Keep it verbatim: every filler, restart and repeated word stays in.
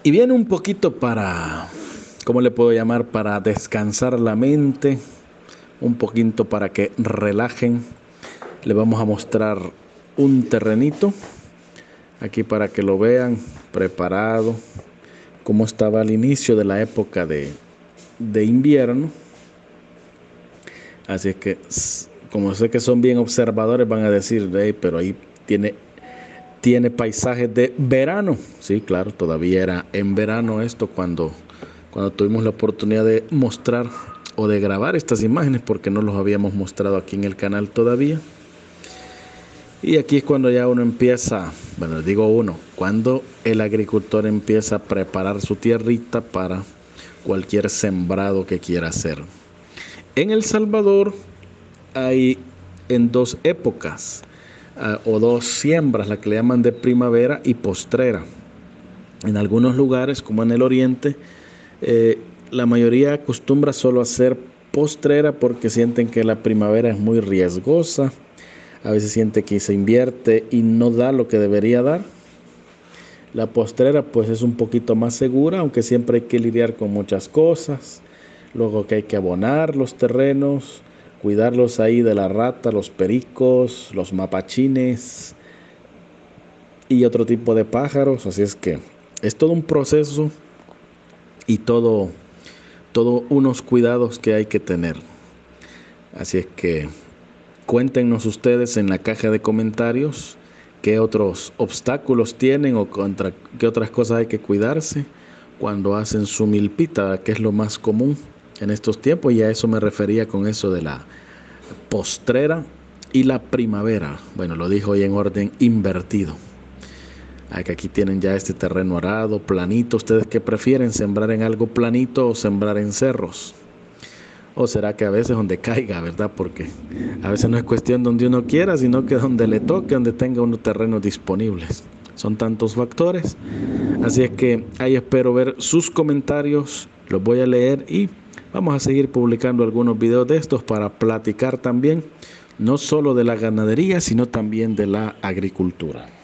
Y viene un poquito para, ¿cómo le puedo llamar? Para descansar la mente, un poquito para que relajen. Le vamos a mostrar un terrenito, aquí para que lo vean preparado, como estaba al inicio de la época de, de invierno. Así es que, como sé que son bien observadores, van a decir, hey, pero ahí tiene, tiene paisajes de verano. Sí, claro, todavía era en verano esto cuando, cuando tuvimos la oportunidad de mostrar o de grabar estas imágenes, porque no los habíamos mostrado aquí en el canal todavía. Y aquí es cuando ya uno empieza, bueno, digo uno, cuando el agricultor empieza a preparar su tierrita para cualquier sembrado que quiera hacer. En El Salvador hay en dos épocas uh, o dos siembras, la que le llaman de primavera y postrera. En algunos lugares, como en el oriente, eh, la mayoría acostumbra solo hacer postrera porque sienten que la primavera es muy riesgosa. A veces siente que se invierte y no da lo que debería dar. La postrera pues es un poquito más segura, aunque siempre hay que lidiar con muchas cosas. Luego que hay que abonar los terrenos, cuidarlos ahí de la rata, los pericos, los mapachines y otro tipo de pájaros. Así es que es todo un proceso y todo, todo unos cuidados que hay que tener. Así es que cuéntenos ustedes en la caja de comentarios qué otros obstáculos tienen o contra qué otras cosas hay que cuidarse cuando hacen su milpita, que es lo más común en estos tiempos, y a eso me refería con eso de la postrera y la primavera. Bueno, lo dijo hoy en orden invertido. Aquí tienen ya este terreno arado, planito. ¿Ustedes qué prefieren, sembrar en algo planito o sembrar en cerros? ¿O será que a veces donde caiga, verdad? Porque a veces no es cuestión donde uno quiera, sino que donde le toque, donde tenga unos terrenos disponibles. Son tantos factores. Así es que ahí espero ver sus comentarios, los voy a leer y vamos a seguir publicando algunos videos de estos para platicar también, no solo de la ganadería, sino también de la agricultura.